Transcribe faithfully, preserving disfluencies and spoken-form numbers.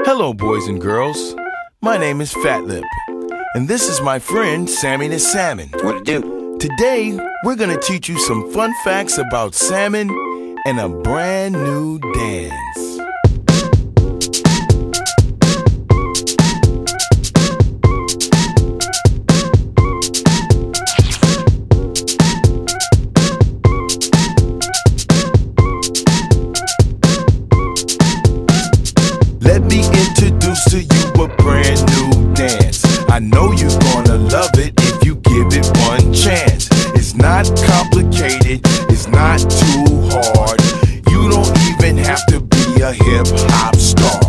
Hello, boys and girls. My name is Fatlip, and this is my friend Sammy the Salmon. What it do? Today, we're gonna teach you some fun facts about salmon and a brand new dance. Let me introduce to you a brand new dance. I know you're gonna love it if you give it one chance. It's not complicated, it's not too hard. You don't even have to be a hip-hop star.